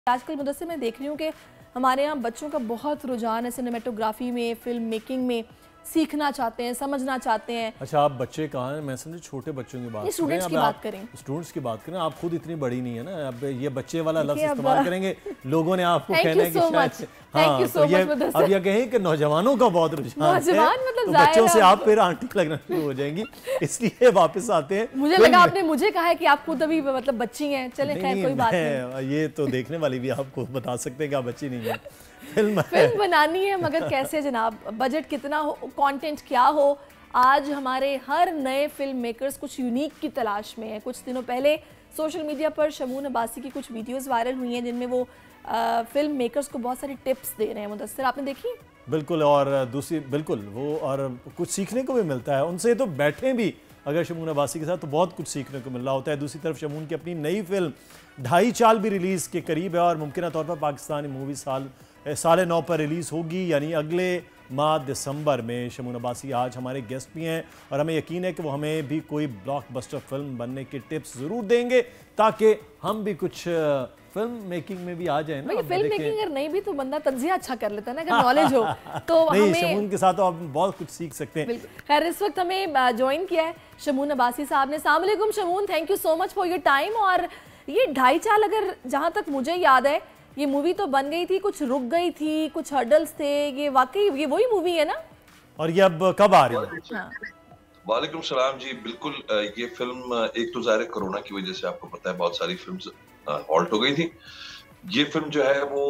आजकल मुदस्सिर मैं देख रही हूँ कि हमारे यहाँ बच्चों का बहुत रुझान है सिनेमेटोग्राफी में, फिल्म मेकिंग में, सीखना चाहते हैं, समझना चाहते हैं। अच्छा, आप बच्चे कहाँ हैं? मैं समझे छोटे बच्चों की बात स्टूडेंट्स की बात करें। स्टूडेंट्स की बात करें। आप खुद इतनी बड़ी नहीं है ना, अब ये बच्चे वाला लफ्ज़ इस्तेमाल करेंगे, लोगों ने आपको कहना है कि शायद हाँ, तो ये अब ये कहें कि नौजवानों का बहुत रुझान है, तो बच्चों से आप फिर आंटी लगना शुरू हो जाएंगी, इसलिए वापस आते हैं। मुझे लगा आपने मुझे कहा है कि आप खुद अभी मतलब बच्ची हैं। चले खैर कोई बात नहीं, ये तो देखने वाली भी आपको बता सकते हैं कि आप बच्ची नहीं है। फिल्म बनानी है मगर कैसे जनाब, बजट कितना हो, कंटेंट क्या हो। आज हमारे हर नए फिल्म मेकर्स कुछ यूनिक की तलाश में है। कुछ दिनों पहले सोशल मीडिया पर शमून अब्बासी की कुछ वीडियोस वायरल हुई हैं जिनमें वो फिल्म मेकर्स को बहुत सारी टिप्स दे रहे हैं। मुदस्सिर, आपने देखी? बिल्कुल, और दूसरी बिल्कुल वो, और कुछ सीखने को भी मिलता है उनसे। तो बैठे भी अगर शमून अब्बासी के साथ तो बहुत कुछ सीखने को मिल रहा होता है। दूसरी तरफ शमून की अपनी नई फिल्म 2.5 साल भी रिलीज़ के करीब है और मुमकिन तौर पर पाकिस्तानी मूवी 9:30 पर रिलीज़ होगी, यानी अगले माह दिसंबर में। शमून अब्बासी आज हमारे गेस्ट भी हैं और हमें यकीन है कि वो हमें भी कोई ब्लॉकबस्टर फिल्म बनने के टिप्स ज़रूर देंगे ताकि हम भी कुछ फिल्म मेकिंग में भी आ जाए ना। फिल्म मेकिंग अगर नहीं भी तो बंदा तज्जिया अच्छा कर लेता है ना, अगर नॉलेज हो तो नहीं, हमें शमून के साथ तो आप बहुत कुछ सीख सकते हैं। खैर, इस वक्त हमें ज्वाइन किया है शमून अब्बासी साहब ने। अस्सलाम वालेकुम Shamoon, thank you so much for your time. और ये 2.5 साल, अगर जहाँ तक मुझे याद है ये मूवी तो बन गई थी, कुछ रुक गई थी, कुछ हर्डल्स थे, ये वाकई ये वही मूवी है ना? और ये अब कब आ रही है? हाँ। वालेकुम सलाम जी, बिल्कुल। ये फिल्म एक तो ज़ाहिर कोरोना की वजह से आपको पता है बहुत सारी फिल्म्स हॉल्ट हो गई थी। ये फिल्म जो है वो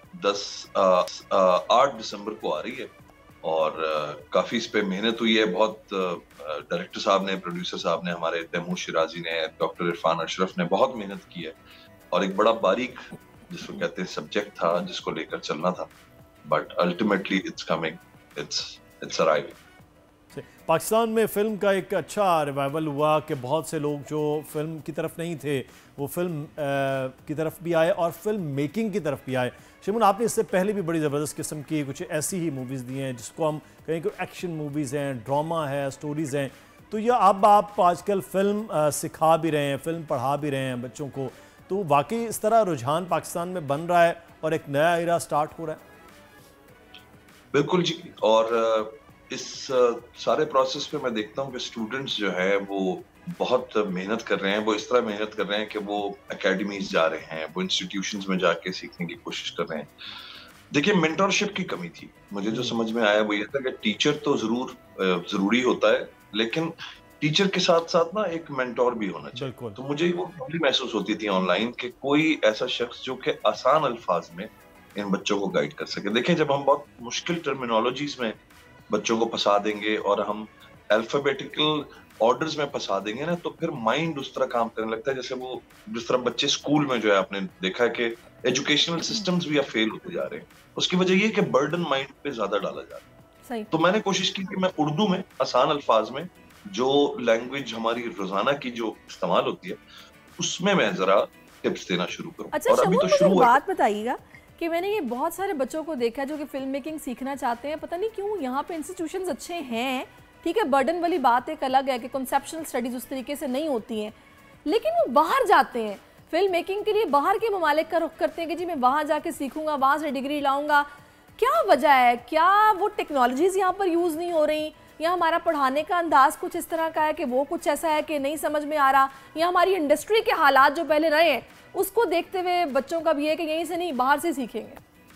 8 दिसंबर को आ रही है और काफ़ी इस पे मेहनत हुई है। बहुत डायरेक्टर साहब ने, प्रोड्यूसर साहब ने, हमारे तैमूर शिराजी ने, डॉक्टर इरफान अशरफ ने बहुत मेहनत की है और एक बड़ा बारीक, जिसको कहते हैं, सब्जेक्ट था जिसको लेकर चलना था। But ultimately it's coming, it's arriving. Pakistan में फ़िल्म का एक अच्छा रिवाइवल हुआ कि बहुत से लोग जो फिल्म की तरफ नहीं थे वो फिल्म की तरफ भी आए और फिल्म मेकिंग की तरफ भी आए। शमून, आपने इससे पहले भी बड़ी ज़बरदस्त किस्म की कुछ ऐसी ही मूवीज़ दी हैं जिसको हम कहें कि एक्शन मूवीज़ हैं, ड्रामा है, स्टोरीज़ हैं। तो ये अब आप आजकल फ़िल्म सिखा भी रहे हैं, फ़िल्म पढ़ा भी रहे हैं बच्चों को, तो वाकई इस तरह रुझान पाकिस्तान में बन रहा है और एक नया एरा स्टार्ट हो रहा है। बिल्कुल जी, और इस सारे प्रोसेस पे मैं देखता हूँ कि स्टूडेंट्स जो है वो बहुत मेहनत कर रहे हैं। वो इस तरह मेहनत कर रहे हैं कि वो एकेडमीज जा रहे हैं, वो इंस्टीट्यूशंस में जाके सीखने की कोशिश कर रहे हैं। देखिए, मेंटरशिप की कमी थी। मुझे जो समझ में आया वो ये था कि टीचर तो जरूरी होता है, लेकिन टीचर के साथ साथ ना एक मेंटोर भी होना चाहिए। तो मुझे वो कमी महसूस होती थी ऑनलाइन कि कोई ऐसा शख्स जो कि आसान अल्फाज में इन बच्चों को गाइड कर सके। देखिए, जब हम बहुत मुश्किल टर्मिनोलॉजीज में बच्चों को फंसा देंगे और हम अल्फाबेटिकल ऑर्डर्स में फंसा देंगे ना, तो फिर माइंड उस तरह काम करने लगता है जैसे वो, जिस तरह बच्चे स्कूल में जो है आपने देखा है कि एजुकेशनल सिस्टम्स भी अब फेल होते जा रहे हैं। उसकी वजह ये कि बर्डन माइंड पे ज्यादा डाला जा रहा है। तो मैंने कोशिश की कि मैं उर्दू में आसान अल्फाज में, जो लैंग्वेज हमारी रोजाना की जो इस्तेमाल होती है, उसमें मैं जरा टिप्स देना शुरू करूं। अच्छा, और अभी तो शुरू बात बताइएगा कि मैंने ये बहुत सारे बच्चों को देखा जो कि फिल्म मेकिंग सीखना चाहते हैं। पता नहीं क्यों यहाँ पे इंस्टीट्यूशंस अच्छे हैं, ठीक है, बर्डन वाली बात एक अलग है कि कॉन्सेप्शनल स्टडीज उस तरीके से नहीं होती हैं, लेकिन वो बाहर जाते हैं फिल्म मेकिंग के लिए, बाहर के ममालिक का रुख करते हैं कि जी मैं वहाँ जाके सीखूंगा, वहाँ से डिग्री लाऊंगा। क्या वजह है? क्या वो टेक्नोलॉजीज यहाँ पर यूज़ नहीं हो रही, या हमारा पढ़ाने का अंदाज कुछ इस तरह का है कि वो कुछ ऐसा है कि नहीं समझ में आ रहा, या हमारी इंडस्ट्री के हालात जो पहले रहे हैं उसको देखते हुए बच्चों का भी है कि यहीं से नहीं बाहर से सीखेंगे?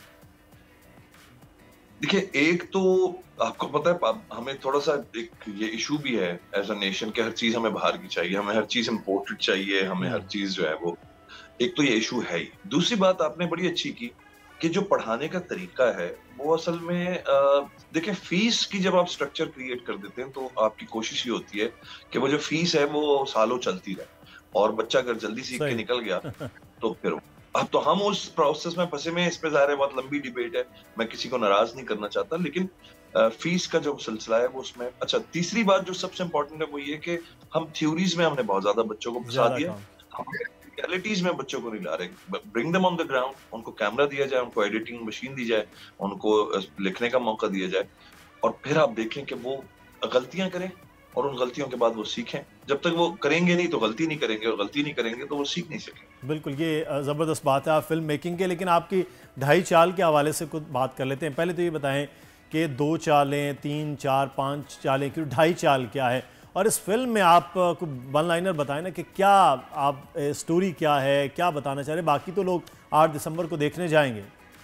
देखिए, एक तो आपको पता है हमें थोड़ा सा एक ये इशू भी है एज अ नेशन कि हर चीज हमें बाहर की चाहिए, हमें हर चीज इम्पोर्टेड चाहिए, हमें हर चीज जो है वो, एक तो ये इशू है ही। दूसरी बात आपने बड़ी अच्छी की कि जो पढ़ाने का तरीका है वो असल में देखिए, फीस की जब आप स्ट्रक्चर क्रिएट कर देते हैं तो आपकी कोशिश ये होती है कि वो जो फीस है वो सालों चलती रहे और बच्चा अगर जल्दी सीख के निकल गया तो फिर अब तो हम उस प्रोसेस में फंसे में। इस पे ज़ाहिर है बहुत लंबी डिबेट है, मैं किसी को नाराज नहीं करना चाहता, लेकिन फीस का जो सिलसिला है वो उसमें। अच्छा, तीसरी बात जो सबसे इम्पोर्टेंट है वो ये कि हम थ्योरीज में हमने बहुत ज्यादा बच्चों को फंसा दिया, हम रियलिटीज में बच्चों को नहीं ला रहे। Bring them on the ground, उनको कैमरा दिया जाए, उनको एडिटिंग मशीन दी जाए, उनको लिखने का मौका दिया जाए और फिर आप देखें कि वो गलतियां करें और उन गलतियों के बाद वो सीखें। जब तक वो करेंगे नहीं तो गलती नहीं करेंगे, और गलती नहीं करेंगे तो वो सीख नहीं सकेंगे। बिल्कुल, ये ज़बरदस्त बात है आप फिल्म मेकिंग के। लेकिन आपकी ढाई चाल के हवाले से कुछ बात कर लेते हैं। पहले तो ये बताएं कि 2 चालें, 3, 4, 5 चालें, क्यों ढाई चाल क्या है? और इस फिल्म में आप को वन लाइनर बताएं ना कि क्या आप स्टोरी क्या है, क्या बताना चाह रहे हैं? बाकी तो लोग 8 दिसंबर को देखने जाएंगे।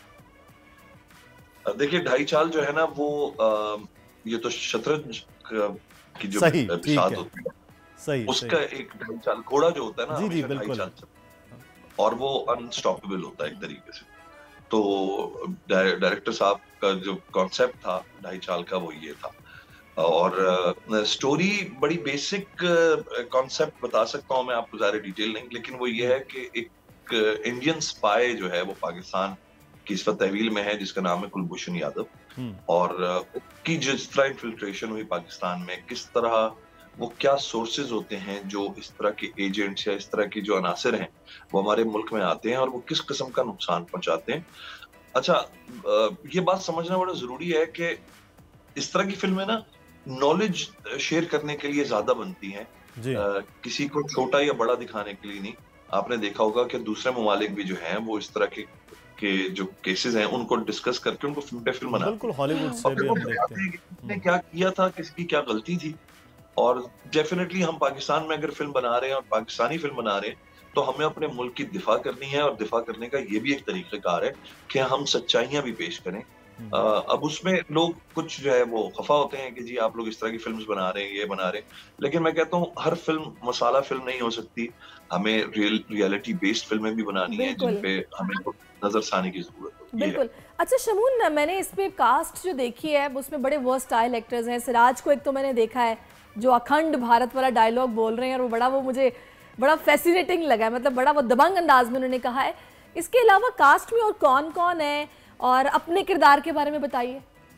देखिए, ढाई चाल जो है ना वो ये तो शतरंज की जो सही, ठीक बिसात है, होती है सही उसका सही। एक ढाई चाल घोड़ा जो होता है ना, जी जी हमेशा ढाई बिल्कुल। चाल चलता है और वो अनस्टॉपेबल होता है एक तरीके से। तो डायरेक्टर साहब का जो कॉन्सेप्ट था ढाई चाल का वो ये था। और स्टोरी बड़ी बेसिक कॉन्सेप्ट बता सकता हूँ मैं आपको, ज़्यादा डिटेल नहीं, लेकिन वो ये है कि एक इंडियन स्पाई जो है वो पाकिस्तान की इस वक्त तहवील में है, जिसका नाम है कुलभूषण यादव। और की जिस तरह इन्फिल्ट्रेशन हुई पाकिस्तान में, किस तरह वो क्या सोर्सेज होते हैं जो इस तरह के एजेंट्स या इस तरह की जो अनासिर हैं वो हमारे मुल्क में आते हैं और वो किस किस्म का नुकसान पहुंचाते हैं। अच्छा, ये बात समझना बड़ा जरूरी है कि इस तरह की फिल्में ना नॉलेज शेयर करने के लिए ज्यादा बनती हैं, किसी को छोटा या बड़ा दिखाने के लिए नहीं। आपने देखा होगा कि दूसरे ममालिक भी जो हैं वो इस तरह के जो केसेस हैं उनको डिस्कस करके उनको फिल्म पे फिल्म बनाते हैं। बिल्कुल, हॉलीवुड से भी हम देखते हैं किसने क्या किया था, किसकी क्या गलती थी। और डेफिनेटली हम पाकिस्तान में अगर फिल्म बना रहे हैं और पाकिस्तानी फिल्म बना रहे हैं तो हमें अपने मुल्क की दिफा करनी है, और दिफा करने का ये भी एक तरीक़ाकार है कि हम सच्चाइयां भी पेश करें। अब उसमें लोग कुछ जो है वो खफा होते हैं कि जी आप लोग इस तरह की फिल्म्स बना रहे हैं, ये बना रहे हैं, लेकिन मैं कहता हूँ हर फिल्म मसाला फिल्म नहीं हो सकती। हमें रियलिटी बेस्ड फिल्में भी बनानी है जिन पे हमें नजरसानी की जरूरत होती है। बिल्कुल। अच्छा शमून, मैंने इस पे कास्ट जो देखी है उसमें बड़े वर्सटाइल एक्टर्स हैं। सिराज को एक तो मैंने देखा है जो अखंड भारत वाला डायलॉग बोल रहे हैं, और वो मुझे बड़ा फैसिनेटिंग लगा है, मतलब बड़ा वो दबंग अंदाज में उन्होंने कहा है। इसके अलावा कास्ट में और कौन कौन है, और अपने किरदार के बारे में बताइए।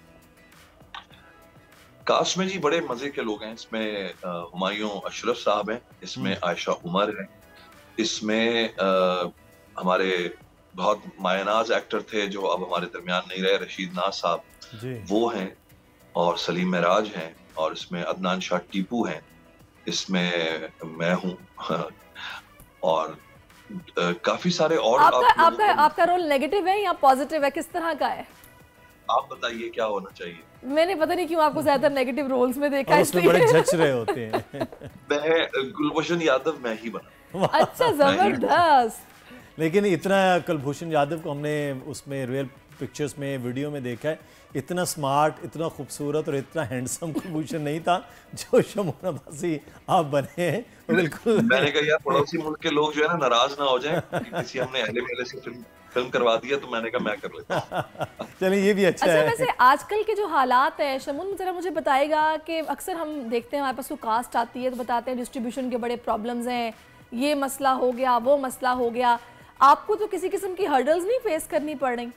कास्ट में जी बड़े मजे के लोग हैं। इसमें हुमायूं अशरफ साहब हैं, इसमें आयशा उमर है, इसमें हमारे बहुत मायनाज एक्टर थे जो अब हमारे दरमियान नहीं रहे, रशीद नाज साहब वो हैं, और सलीम महराज हैं, और इसमें अदनान शाह टीपू हैं, इसमें मैं हूँ और काफी सारे और। आपका रोल नेगेटिव है या पॉजिटिव है, किस तरह का है? आप बताइए क्या होना चाहिए। मैंने पता नहीं क्यों आपको ज्यादातर नेगेटिव रोल्स में देखा है, इसलिए बड़े जच रहे होते हैं। मैं कुलभूषण यादव मैं ही बना। अच्छा, जबरदस्त। लेकिन इतना कुलभूषण यादव को हमने उसमें रियल पिक्चर्स में, वीडियो में देखा है, इतना स्मार्ट, इतना खूबसूरत और इतना हैंडसम कुलभूषण नहीं था जो शमून अब्बासी आप बने हैं। बिल्कुल मैंने कहा यार पड़ोसी मुल्क के लोग जो है ना नाराज ना हो जाएं कि किसी हमने अहले मेले से फिल्म करवा दिया, तो मैंने कहा मैं कर लेता हूं। चलिए ये भी अच्छा है। वैसे आजकल के जो हालात है शमून, जरा मुझे बताएगा कि अक्सर हम देखते हैं हमारे पास कास्ट आती है तो बताते हैं डिस्ट्रीब्यूशन के बड़े प्रॉब्लम्स हैं, ये मसला हो गया, वो मसला हो गया। आपको तो किसी किस्म की हर्डल्स नहीं फेस करनी पड़ रही?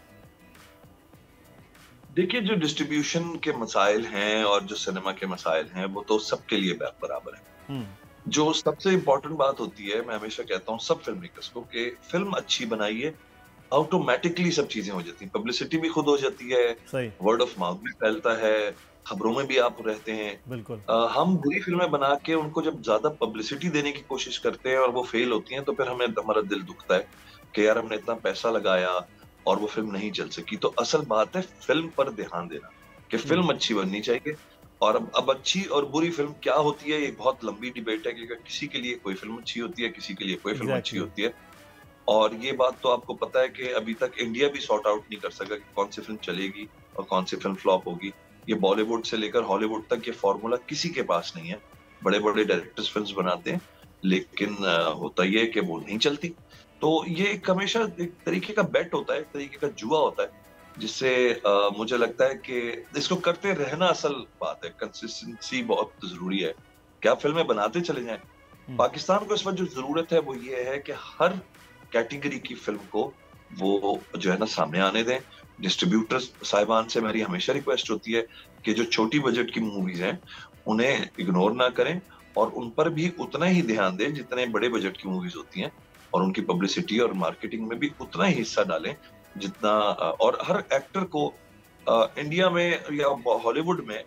देखिए, जो डिस्ट्रीब्यूशन के मसाइल हैं और जो सिनेमा के मसाइल हैं वो तो सबके लिए बराबर है। जो सबसे इम्पोर्टेंट बात होती है, मैं हमेशा कहता हूँ सब फिल्म मेकर्स को, कि फिल्म अच्छी बनाइए, ऑटोमेटिकली सब चीजें हो जाती हैं। पब्लिसिटी भी खुद हो जाती है, वर्ड ऑफ माउथ भी फैलता है, खबरों में भी आप रहते हैं। बिल्कुल। हम बुरी फिल्में बना के उनको जब ज्यादा पब्लिसिटी देने की कोशिश करते हैं और वो फेल होती हैं, तो फिर हमारा दिल दुखता है कि यार हमने इतना पैसा लगाया और वो फिल्म नहीं चल सकी। तो असल बात है फिल्म पर ध्यान देना कि फिल्म अच्छी बननी चाहिए। और अब अच्छी और बुरी फिल्म क्या होती है ये बहुत लंबी डिबेट है, क्योंकि किसी के लिए कोई फिल्म अच्छी होती है, किसी के लिए कोई फिल्म अच्छी होती है। और ये बात तो आपको पता है कि अभी तक इंडिया भी सॉर्ट आउट नहीं कर सका कि कौन सी फिल्म चलेगी और कौन सी फिल्म फ्लॉप होगी। ये बॉलीवुड से लेकर हॉलीवुड तक ये फॉर्मूला किसी के पास नहीं है। बड़े बड़े डायरेक्टर्स फिल्म्स बनाते हैं, लेकिन होता ये है कि वो नहीं चलती। तो ये एक हमेशा एक तरीके का बेट होता है, एक तरीके का जुआ होता है, जिससे मुझे लगता है कि इसको करते रहना असल बात है। कंसिस्टेंसी बहुत जरूरी है कि आप फिल्में बनाते चले जाएं। पाकिस्तान को इस वक्त जो जरूरत है वो ये है कि हर कैटेगरी की फिल्म को वो जो है ना सामने आने दें। डिस्ट्रीब्यूटर्स साहिबान से मेरी हमेशा रिक्वेस्ट होती है कि जो छोटी बजट की मूवीज हैं उन्हें इग्नोर ना करें और उन पर भी उतना ही ध्यान दें जितने बड़े बजट की मूवीज होती हैं, और उनकी पब्लिसिटी और मार्केटिंग में भी उतना ही हिस्सा डालें जितना। और हर एक्टर को इंडिया में या हॉलीवुड में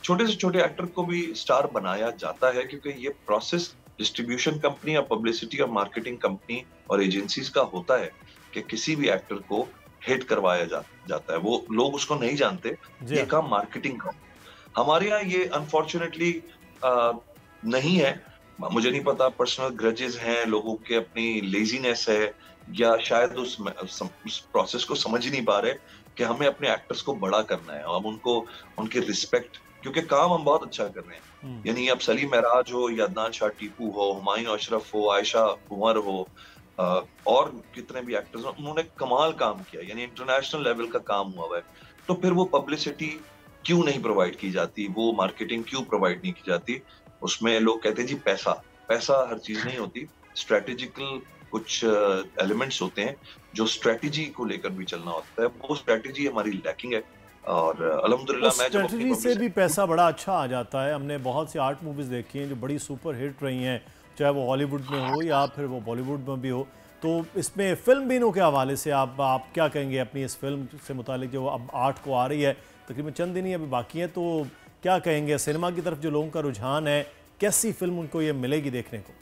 छोटे से छोटे एक्टर को भी स्टार बनाया जाता है, क्योंकि ये प्रोसेस डिस्ट्रीब्यूशन कंपनी या पब्लिसिटी और मार्केटिंग कंपनी और एजेंसीज का होता है कि किसी भी एक्टर को हिट करवाया जाता है। वो लोग उसको नहीं जानते, ये काम मार्केटिंग का। हमारे यहाँ ये अनफॉर्चुनेटली नहीं है। मुझे नहीं पता, पर्सनल ग्रजेस हैं लोगों के, अपनी लेजीनेस है, या शायद उस प्रोसेस को समझ ही नहीं पा रहे कि हमें अपने एक्टर्स को बड़ा करना है, हम उनको उनकी रिस्पेक्ट, क्योंकि काम हम बहुत अच्छा कर रहे हैं। यानी अब सलीम महराज हो या अदनान शाह टीपू हो, हुमायूं अशरफ हो, आयशा उमर हो, और कितने भी एक्टर्स हो, उन्होंने कमाल काम किया, यानी इंटरनेशनल लेवल का काम हुआ है। तो फिर वो पब्लिसिटी क्यों नहीं प्रोवाइड की जाती, वो मार्केटिंग क्यों प्रोवाइड नहीं की जाती? उसमें लोग कहते हैं जी पैसा हर चीज नहीं होती, स्ट्रेटेजिकल कुछ एलिमेंट्स होते हैं जो स्ट्रेटेजी को लेकर भी चलना होता है। वो स्ट्रेटेजी हमारी लैकिंग है, और अल्हम्दुलिल्लाह मैं जब स्ट्रेटजी से भी पैसा बड़ा अच्छा आ जाता है। हमने बहुत सी आर्ट मूवीज़ देखी हैं जो बड़ी सुपर हिट रही हैं, चाहे वो हॉलीवुड में हो या फिर वो बॉलीवुड में भी हो। तो इसमें फिल्म बीनों के हवाले से आप क्या कहेंगे अपनी इस फिल्म से मुतालिक, जो अब 8 को आ रही है, तकरीबन चंद दिन ही अभी बाकी हैं, तो क्या कहेंगे सिनेमा की तरफ जो लोगों का रुझान है, कैसी फिल्म उनको ये मिलेगी देखने को?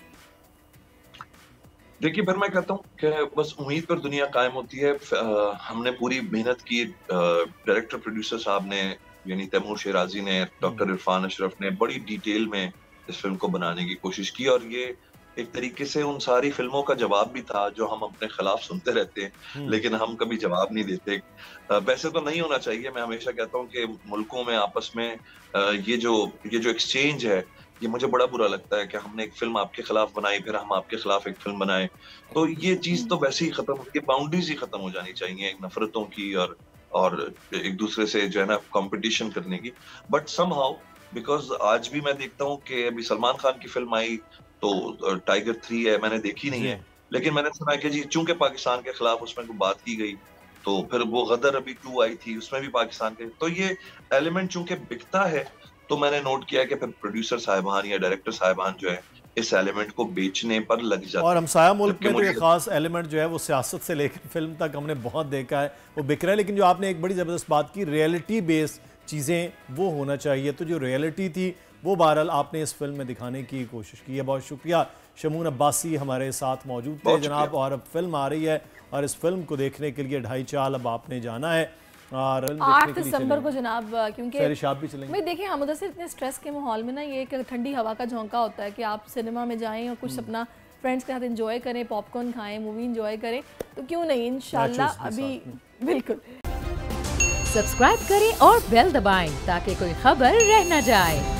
देखिए, फिर मैं कहता हूँ कि बस उम्मीद पर दुनिया कायम होती है। हमने पूरी मेहनत की, डायरेक्टर प्रोड्यूसर साहब ने, यानी तैमूर शेराजी ने, डॉक्टर इरफान अशरफ ने बड़ी डिटेल में इस फिल्म को बनाने की कोशिश की, और ये एक तरीके से उन सारी फिल्मों का जवाब भी था जो हम अपने खिलाफ सुनते रहते हैं, लेकिन हम कभी जवाब नहीं देते। वैसे तो नहीं होना चाहिए। मैं हमेशा कहता हूँ कि मुल्कों में आपस में ये जो एक्सचेंज है, ये मुझे बड़ा बुरा लगता है कि हमने एक फिल्म आपके खिलाफ बनाई, फिर हम आपके खिलाफ एक फिल्म बनाए। तो ये चीज तो वैसे ही खत्म, ये बाउंड्रीज ही खत्म हो जानी चाहिए, एक नफरतों की और एक दूसरे से जो है ना कंपटीशन करने की। बट समहाउ, बिकॉज आज भी मैं देखता हूँ कि अभी सलमान खान की फिल्म आई तो टाइगर 3 है, मैंने देखी नहीं है, लेकिन मैंने सुना कि जी चूंकि पाकिस्तान के खिलाफ उसमें कोई बात की गई, तो फिर वो गदर अभी 2 आई थी, उसमें भी पाकिस्तान के, तो ये एलिमेंट चूंकि बिकता है, तो मैंने नोट किया कि फिर प्रोड्यूसर साहिबान या डायरेक्टर साहिबान जो है इस एलिमेंट को बेचने पर लग जाते हैं। और हमसाया मुल्क में तो ये खास एलिमेंट जो है वो सियासत से लेकर फिल्म तक हमने बहुत देखा है, वो बिक रहा है। लेकिन जो आपने एक बड़ी ज़बरदस्त बात की, रियलिटी बेस्ड चीज़ें वो होना चाहिए, तो जो रियलिटी थी वो बहरहाल आपने इस फिल्म में दिखाने की कोशिश की है। बहुत शुक्रिया। शमून अब्बासी हमारे साथ मौजूद थे जनाब, और अब फिल्म आ रही है और इस फिल्म को देखने के लिए 2.5 चाल अब आपने जाना है, और 8 दिसंबर को जनाब, क्योंकि भी चलेंगे। भाई देखिए, हम उधर से इतने स्ट्रेस के माहौल में ना, ये एक ठंडी हवा का झोंका होता है कि आप सिनेमा में जाएं और कुछ अपना फ्रेंड्स के साथ एंजॉय करें, पॉपकॉर्न खाएं, मूवी एंजॉय करें, तो क्यों नहीं, इंशाल्लाह अभी बिल्कुल। सब्सक्राइब करें और बेल दबाएं ताकि कोई खबर रह न जाए।